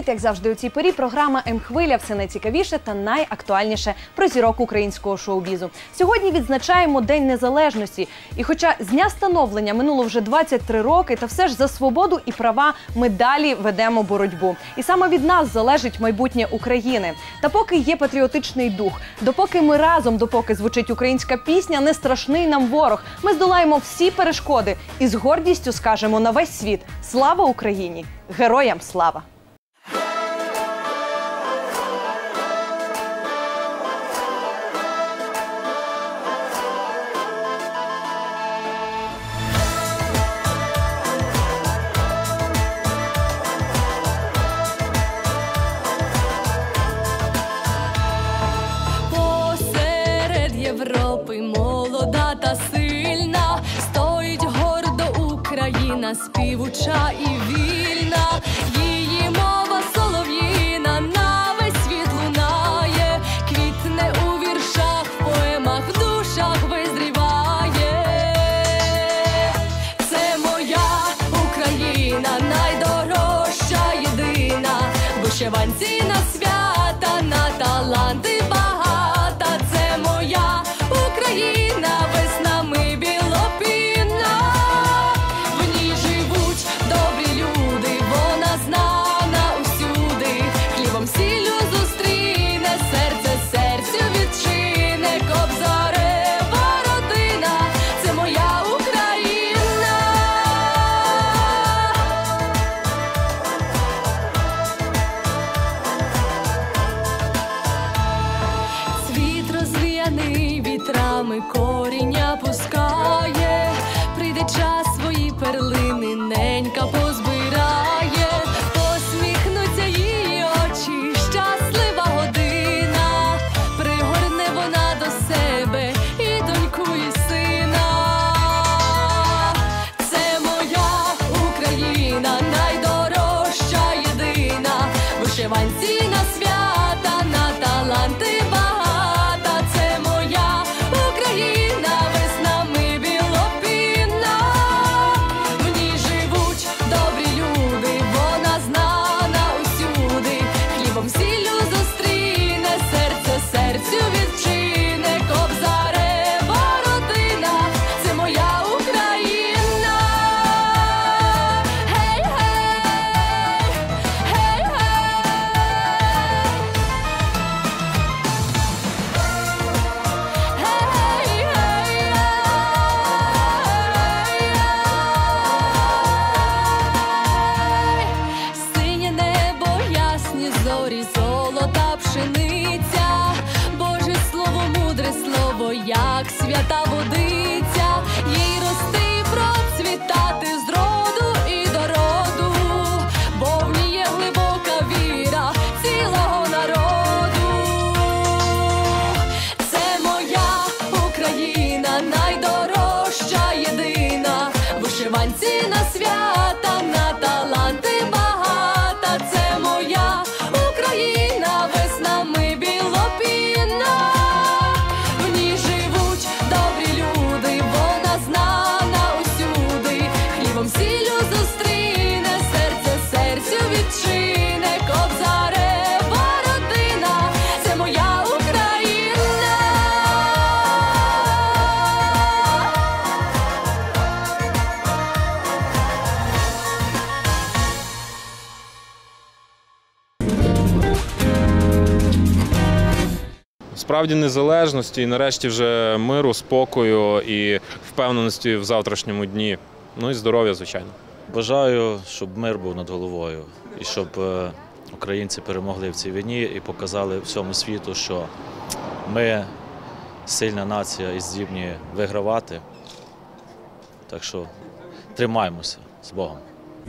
як завжди у цій порі, програма М-хвиля. Все найцікавіше та найактуальніше про зірок українського шоу-бізу. Сьогодні відзначаємо День Незалежності. І хоча з дня становлення минуло вже 23 роки, та все ж за свободу і права ми далі ведемо боротьбу. І саме від нас залежить майбутнє України. Та поки є патріотичний дух, допоки ми разом, допоки звучить українська пісня, не страшний нам ворог. Ми здолаємо всі перешкоди і з гордістю скажемо на весь світ: слава Україні! Героям слава! Посеред Європи молода та сильна, стоїть гордо Україна, співуча і вільна. Її мова солов'їна на весь світ лунає, квітне у віршах, в поемах, в душах визріває. Це моя Україна, найдорожча, єдина, вишиванці на свята, на таланти багата. Це моя Україна, веснами білопінна. В ній живуть добрі люди, вона знана усюди. Хлібом сіллю зустріне, серце серцю відчине. Кобзарева родина, це моя Україна. Світ розвіяний вітрами, коріння пускає. Прийде час, свої перлини ненька позбирає. Посміхнуться її очі, щаслива година. Пригорне вона до себе і доньку, і сина. Це моя Україна, найдорожча, єдина, вишиванці на свята, на таланти багата. Це моя Україна, веснами білопінна. В ній живуть добрі люди, вона знана усюди. Хлібом сіллю зустріне, серце серцю відчине. Кобзарева родина, це моя Україна. Гей-гей, гей-гей. Синє небо, ясні зорі, золота пшениця. Боже слово, мудре слово, як свята водиця. Їй рости і процвітати з роду і до роду, бо в ній є глибока віра цілого народу. Це моя Україна, найдорожча, єдина, вишиванці на свята, на таланти багата. Це моя Україна, веснами білопінна. В ній живуть добрі люди, вона знана усюди. Хлібом сіллю зустріне, серце серцю відчине. Кобзарева родина, це моя Україна. Справді незалежності і нарешті вже миру, спокою і впевненості в завтрашньому дні. Ну і здоров'я, звичайно. Бажаю, щоб мир був над головою і щоб українці перемогли в цій війні і показали всьому світу, що ми сильна нація і здібні вигравати. Так що тримаємося з Богом.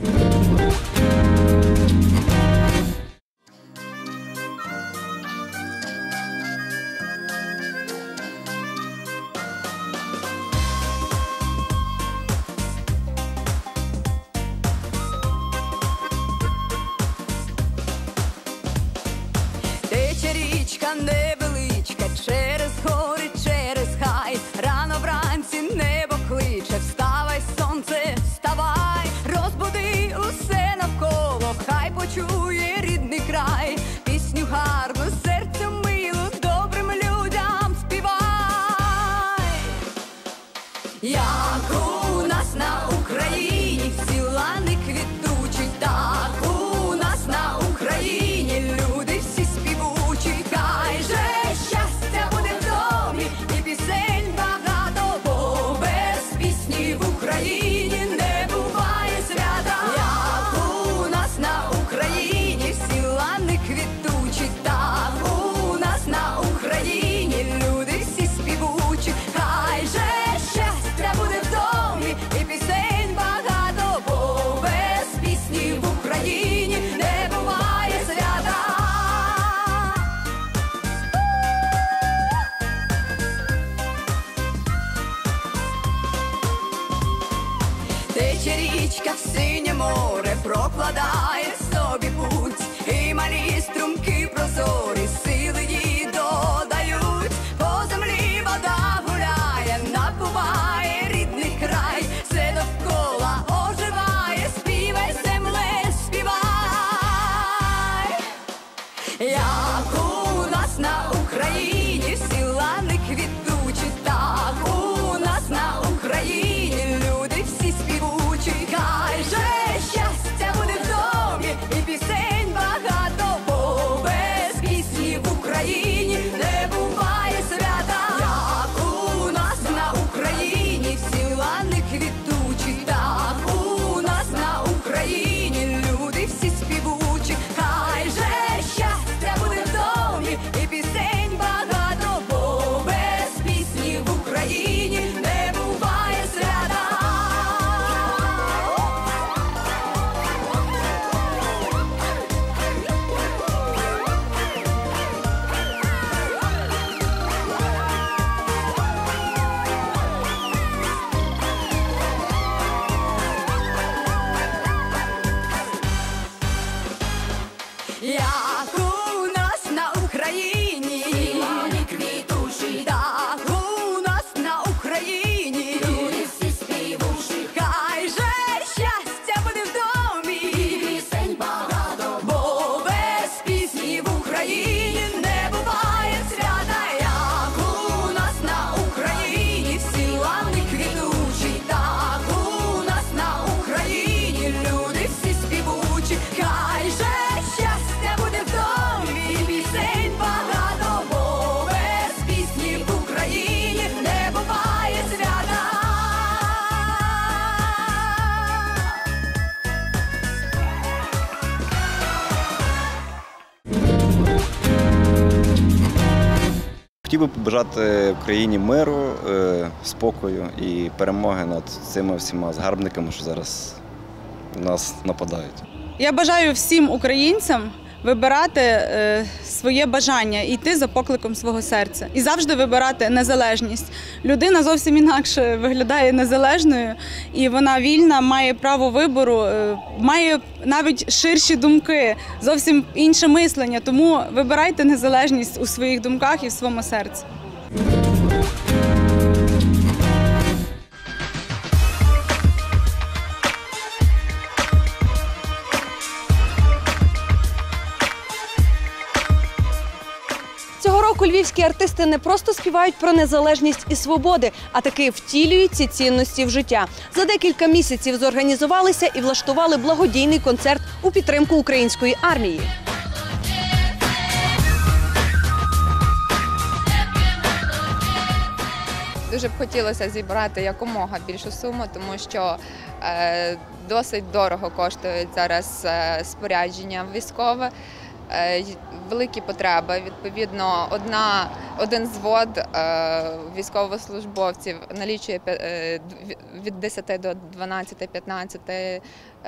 Тече річка невеличка, через гори, через хай. Рано вранці небо кличе, вставай, сонце, вставай, розбуди тече річка в синє море, прокладає собі путь, і малі струмки прозорі сили їй додають. По землі вода гуляє, напуває рідний край, все довкола оживає, співай, земле, співай. Як у нас на Україні всі лани квітучі, так у нас на Україні люди всі співучі. Хай же щастя буде в домі і пісень багато, бо без пісні в Україні не буває свята. Як у нас на Україні всі лани квітучі, так у нас на Україні люди всі співучі. Хай же щастя буде в домі і пісень багато, бо без пісні в Україні не буває свята. Як у нас на Україні лани квітучі, так у нас на Україні люди всі співучі. Хай же щастя буде в домі і пісень багато, бо без пісні в Україні не буває свята. Як у нас на Україні всі лани квітучі, так у нас на Україні люди всі співучі. Хай же щастя буде в домі і пісень багато, бо без пісні в Україні не буває свята. Хотів би побажати Україні миру, спокою і перемоги над цими всіма згарбниками, що зараз нас нападають. Я бажаю всім українцям вибирати своє бажання і йти за покликом свого серця. І завжди вибирати незалежність. Людина зовсім інакше виглядає незалежною, і вона вільна, має право вибору, має навіть ширші думки, зовсім інше мислення. Тому вибирайте незалежність у своїх думках і в своєму серці. Цього року львівські артисти не просто співають про незалежність і свободи, а таки втілюють ці цінності в життя. За декілька місяців зорганізувалися і влаштували благодійний концерт у підтримку української армії. Дуже б хотілося зібрати якомога більшу суму, тому що досить дорого коштують зараз спорядження військове. Великі потреби. Відповідно, один взвод військовослужбовців налічує від 10 до 12-15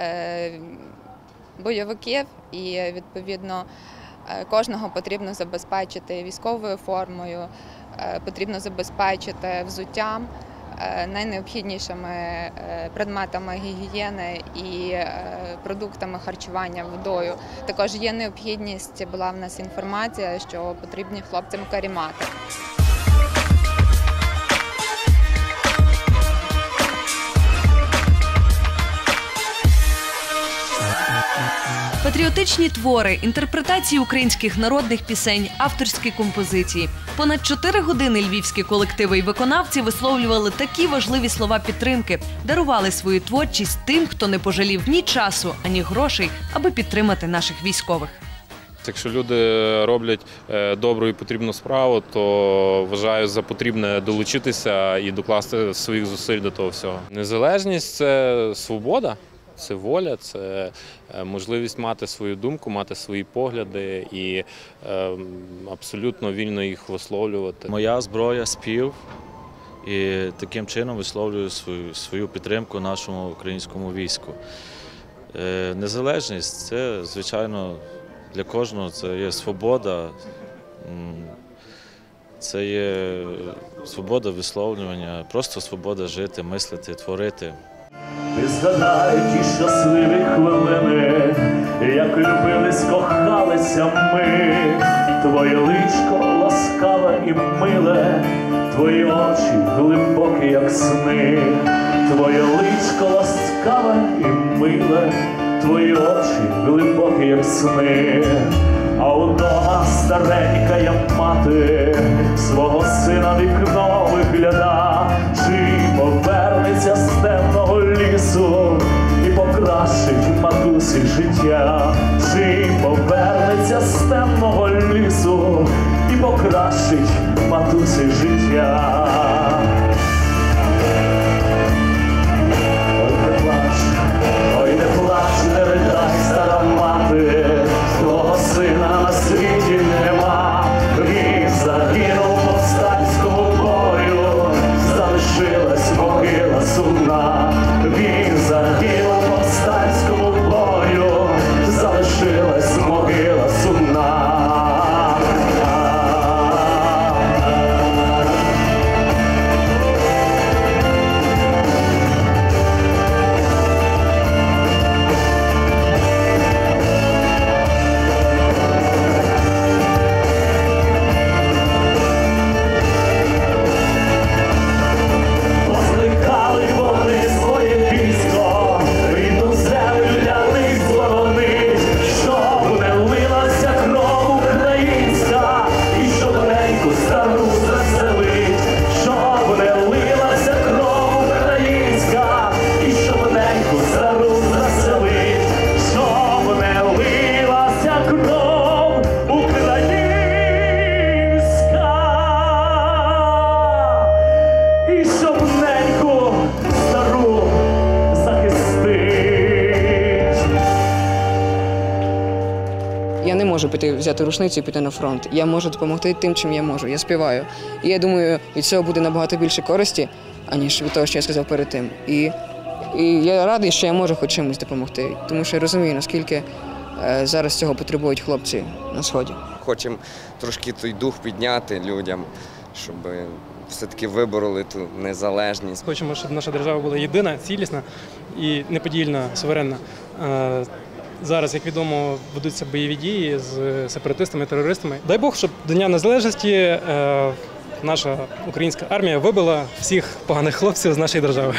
бойовиків, і відповідно кожного потрібно забезпечити військовою формою, потрібно забезпечити взуттям, найнеобхіднішими предметами гігієни і продуктами харчування, водою. Також є необхідність, була в нас інформація, що потрібні хлопцям каремати. Патріотичні твори, інтерпретації українських народних пісень, авторські композиції. Понад 4 години львівські колективи і виконавці висловлювали такі важливі слова підтримки, дарували свою творчість тим, хто не пожалів ні часу, ані грошей, аби підтримати наших військових. Якщо люди роблять добру і потрібну справу, то вважаю за потрібне долучитися і докласти своїх зусиль до того всього. Незалежність – це свобода. Це воля, це можливість мати свою думку, мати свої погляди і абсолютно вільно їх висловлювати. Моя зброя – спів, і таким чином висловлюю свою підтримку нашому українському війську. Незалежність – це, звичайно, для кожного це є свобода, це є свобода висловлювання, просто свобода жити, мислити, творити. і згадай ті щасливі хвилини, як любились, кохалися ми. Твоє личко ласкаве і миле, твої очі глибокі, як сни. Твоє личко ласкаве і миле, твої очі глибокі, як сни. А удома старенька я мати, свого сина вікно вигляда, чи повернеться з темного лісу і покращить матусі життя, чи повернеться з темного лісу і покращить матусі життя. Ой, не плач, не ридай, стара мати, твого сина на світі нема. Він загинув в повстанському бою, залишилась могила сумна. Він загинув в повстанському бою, залишилась могила сумна. Я не можу взяти рушницю і піти на фронт. Я можу допомогти тим, чим я можу. Я співаю. І я думаю, від цього буде набагато більше користі, аніж від того, що я сказав перед тим. І я радий, що я можу хоч чимось допомогти, тому що я розумію, наскільки зараз цього потребують хлопці на Сході. Хочемо трошки той дух підняти людям, щоб все-таки вибороли ту незалежність. Хочемо, щоб наша держава була єдина, цілісна і неподільна, суверенна. Зараз, як відомо, ведуться бойові дії з сепаратистами, терористами. Дай Бог, щоб до Дня Незалежності наша українська армія вибила всіх поганих хлопців з нашої держави.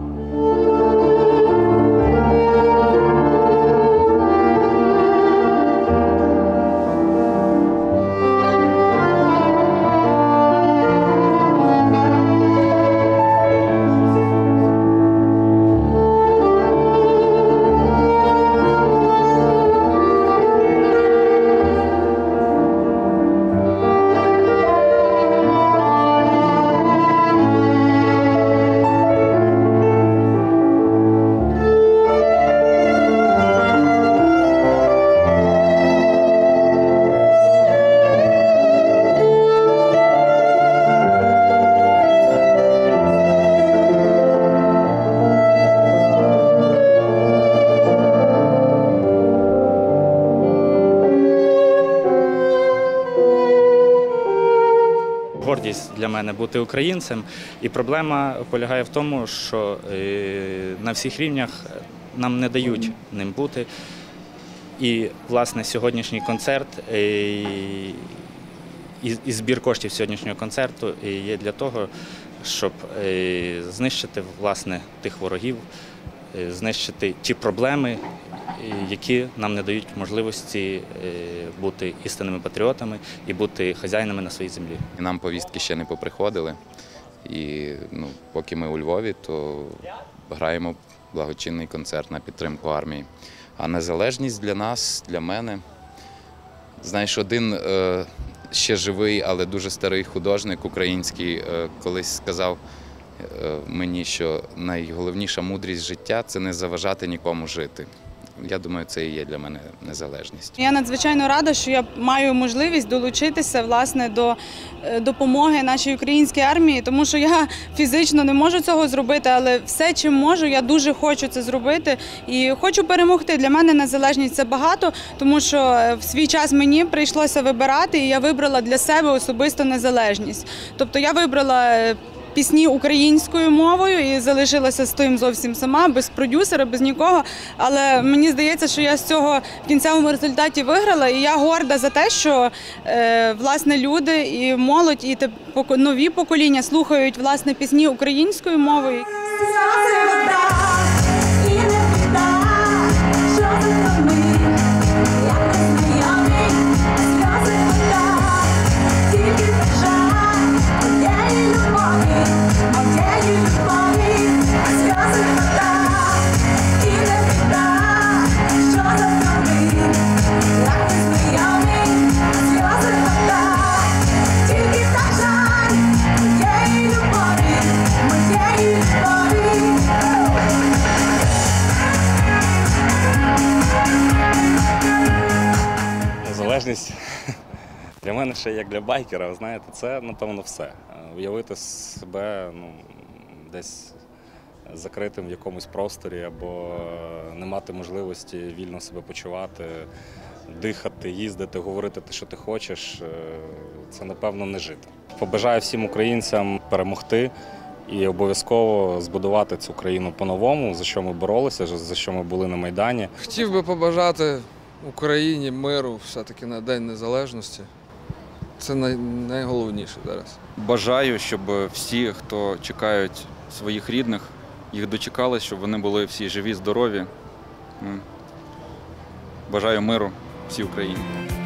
Гордість для мене бути українцем, і проблема полягає в тому, що на всіх рівнях нам не дають ним бути. І, власне, сьогоднішній концерт і збір коштів сьогоднішнього концерту є для того, щоб знищити, власне, тих ворогів, знищити ті проблеми, які нам не дають можливості бути істинними патріотами і бути хазяїнами на своїй землі. Нам повістки ще не поприходили, і поки ми у Львові, то граємо благочинний концерт на підтримку армії. А незалежність для нас, для мене, знаєш, один ще живий, але дуже старий художник український колись сказав мені, що найголовніша мудрість життя – це не заважати нікому жити. Я думаю, це і є для мене незалежність. Я надзвичайно рада, що я маю можливість долучитися, власне, до допомоги нашій українській армії, тому що я фізично не можу цього зробити, але все, чим можу, я дуже хочу це зробити і хочу перемогти. Для мене незалежність – це багато, тому що в свій час мені прийшлося вибирати, і я вибрала для себе особисто незалежність. Тобто я вибрала пісні українською мовою і залишилася з тим зовсім сама, без продюсера, без нікого. Але мені здається, що я з цього в кінцевому результаті виграла, і я горда за те, що власне люди і молодь, і нові покоління слухають власне пісні українською мовою. Незалежність для мене ще як для байкера, знаєте, це, напевно, все. Уявити себе десь закритим в якомусь просторі або не мати можливості вільно себе почувати, дихати, їздити, говорити те, що ти хочеш, це, напевно, не жити. Побажаю всім українцям перемогти і обов'язково збудувати цю країну по-новому, за що ми боролися, за що ми були на Майдані. Хотів би побажати Україні миру все-таки на День Незалежності. Це найголовніше зараз. Бажаю, щоб всі, хто чекають своїх рідних, їх дочекались, щоб вони були всі живі, здорові. Бажаю миру всій Україні.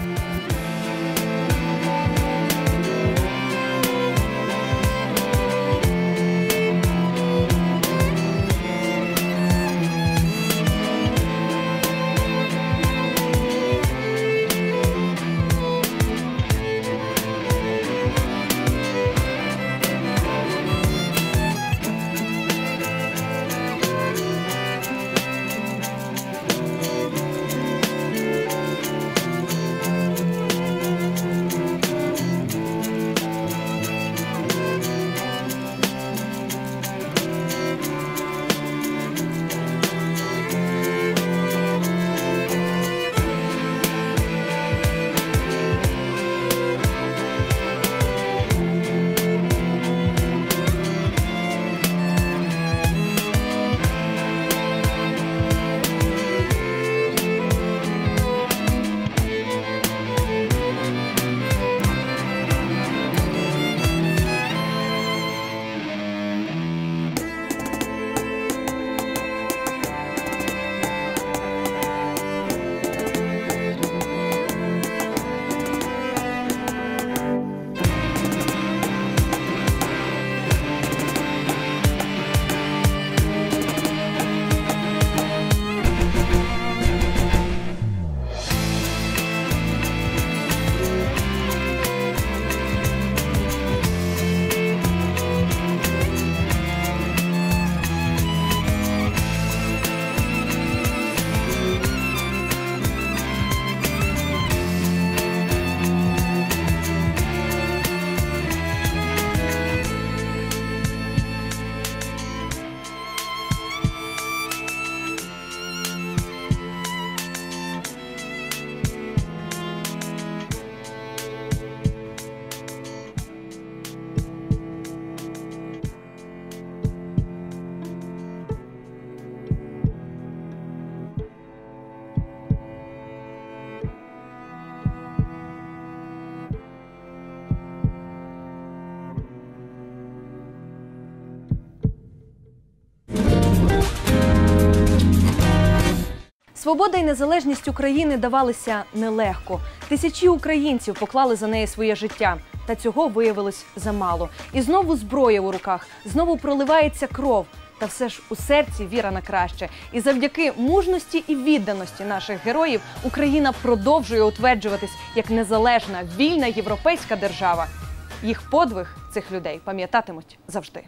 Свобода і незалежність України давалися нелегко. Тисячі українців поклали за неї своє життя. Та цього виявилось замало. І знову зброя у руках, знову проливається кров. Та все ж у серці віра на краще. І завдяки мужності і відданості наших героїв Україна продовжує утверджуватись як незалежна, вільна європейська держава. Їх подвиг цих людей пам'ятатимуть завжди.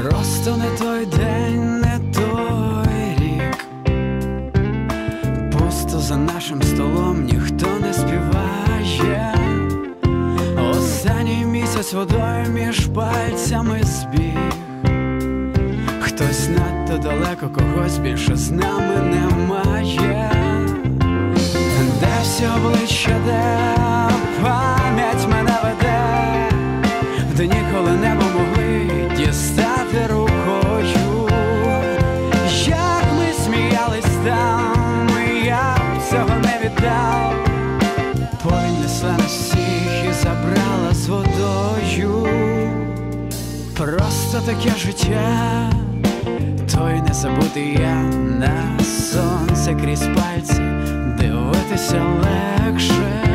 Просто не той день, не той рік. Пусто за нашим столом, ніхто не співає. Останній місяць водою між пальцями збіг. Хтось надто далеко, когось більше з нами немає. Де всі обличчя, де пам'ять мене веде, в дні, коли небо могли дістати рукою. Як ми сміялись там, я б цього не віддав. Повінь несла нас всіх і забрала з водою. Просто таке життя, той не забути я. На сонце крізь пальці дивитися легше.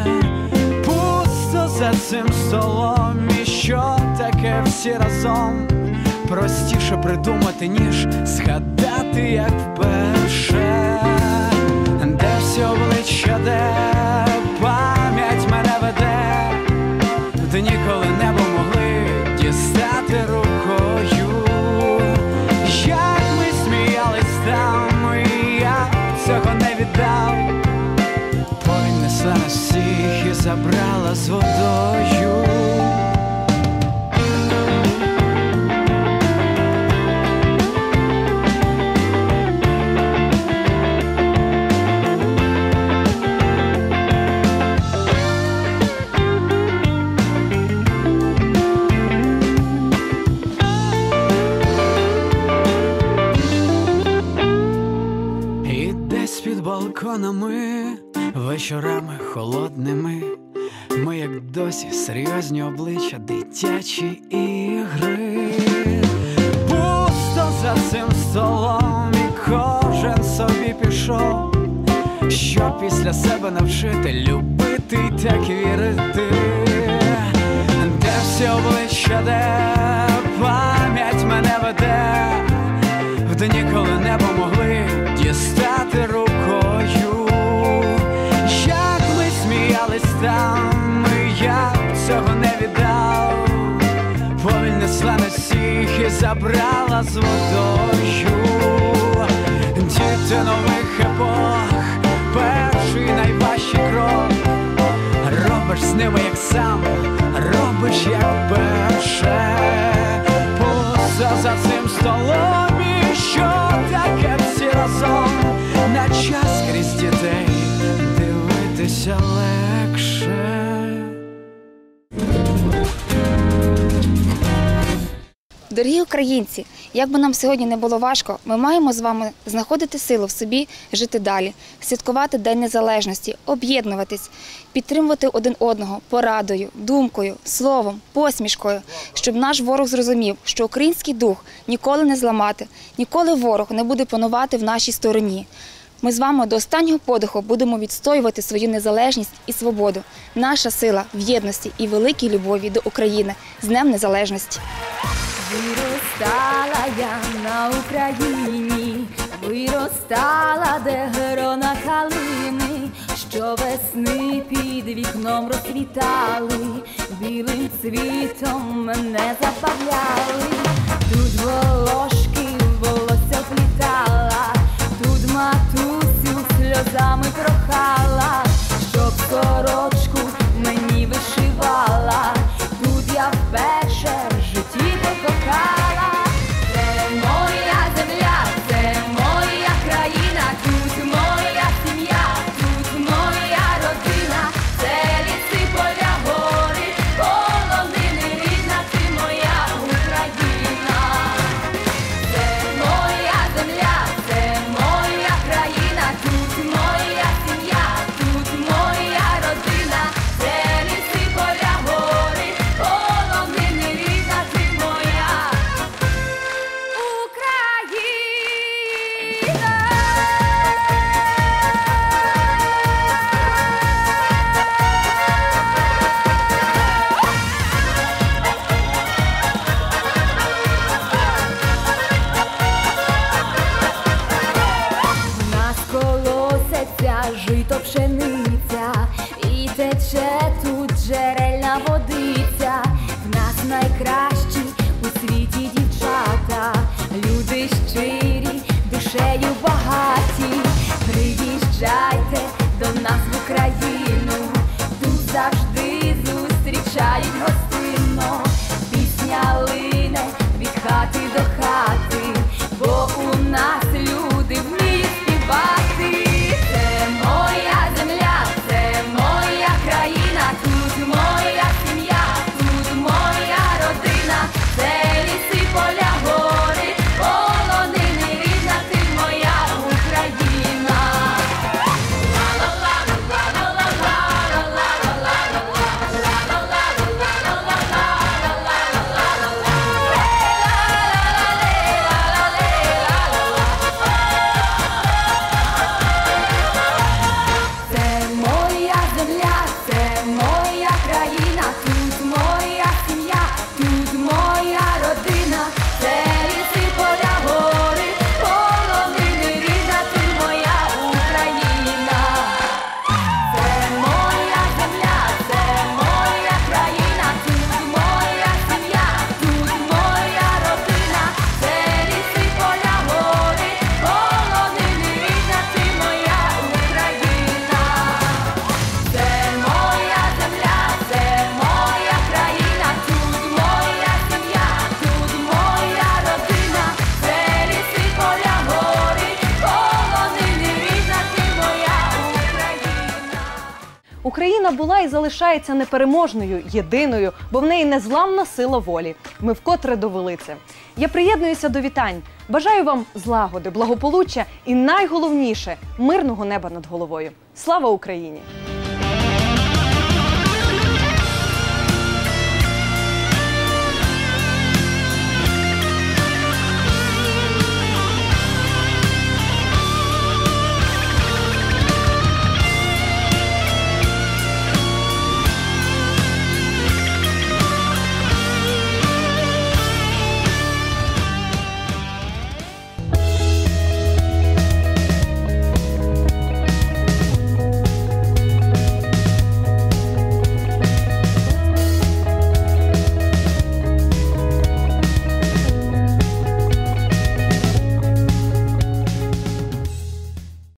Пусто за цим столом, і що таке всі разом? Простіше придумати, ніж згадати, як вперше. Де всі обличчя, де пам'ять мене веде, в дні, коли небо могли дістати рукою. Як ми сміялись там, я цього не віддав. Повінь несла нас всіх і забрала з водою. Під балконами, вечорами холодними, ми, як досі, серйозні обличчя, дитячі ігри. Пусто за цим столом, і кожен собі пішов, що після себе навчити любити й так вірити. Де всі обличчя, де пам'ять мене веде, в дні, коли небо могли дістати рукою. Як ми сміялись там, я б цього не віддав. Повінь несла нас всіх і забрала з водою. Діти нових епох, перший найважчий крок. Робиш з ними як сам, робиш як перше. Пусто за цим столом, і що таке всі разом? На час крізь дітей дивитися легше. Дорогі українці, як би нам сьогодні не було важко, ми маємо з вами знаходити силу в собі, жити далі, святкувати День Незалежності, об'єднуватись, підтримувати один одного порадою, думкою, словом, посмішкою, щоб наш ворог зрозумів, що український дух ніколи не зламати, ніколи ворог не буде панувати в нашій стороні. Ми з вами до останнього подиху будемо відстоювати свою незалежність і свободу. Наша сила в єдності і великій любові до України. З Днем Незалежності! Виростала я на Україні, виростала, де грона калини, що весни під вікном розквітали, білим цвітом мене забавляли. Тут волошки волосся плітала, тут матусю сльозами прохала, щоб сорочку мені вишивала. Тут я вперше в житті покохала. Це моя земля, це моя країна, тут моя сім'я, тут моя родина, це ліси, поля, гори, полонини, рідна, ти моя Україна. Це моя земля, це моя країна, тут моя сім'я, тут моя родина, це ліси, поля, гори, полонини, рідна, ти моя В нас колосяться жито, пшениця, і тече тут джерельна водиця. В нас найкращі у світі дівчата, люди щирі, душею багаті, приїжджають Україна була і залишається непереможною, єдиною, бо в неї незламна сила волі. Ми вкотре довели це. Я приєднуюся до вітань. Бажаю вам злагоди, благополуччя і найголовніше – мирного неба над головою. Слава Україні!